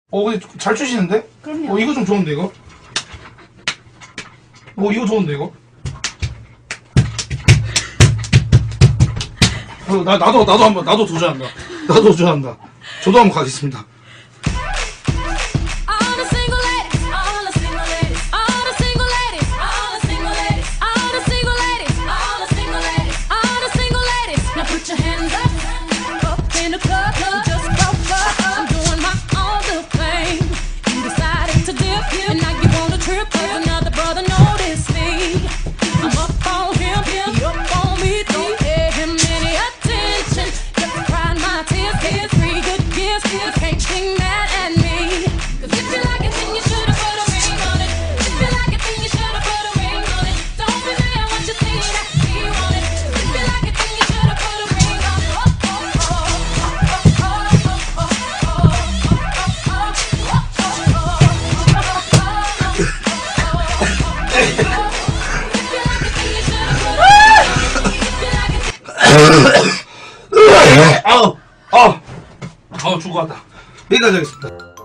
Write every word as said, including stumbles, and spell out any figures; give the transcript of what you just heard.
어 근데 잘 추시는데? 그럼요. 어 이거 좀 좋은데 이거? 어 이거 좋은데 이거? 어, 나 나도 나도 한번 나도 도전한다. 나도 도전한다. 저도 한번 가겠습니다. 아우, 아우, 아우, 죽어갔다. 여기까지 하겠습니다.